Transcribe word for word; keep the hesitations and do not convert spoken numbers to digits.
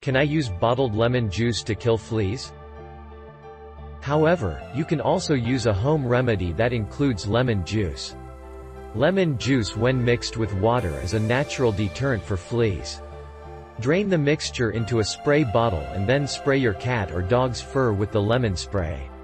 Can I use bottled lemon juice to kill fleas? However, you can also use a home remedy that includes lemon juice. Lemon juice when mixed with water is a natural deterrent for fleas. Drain the mixture into a spray bottle and then spray your cat or dog's fur with the lemon spray.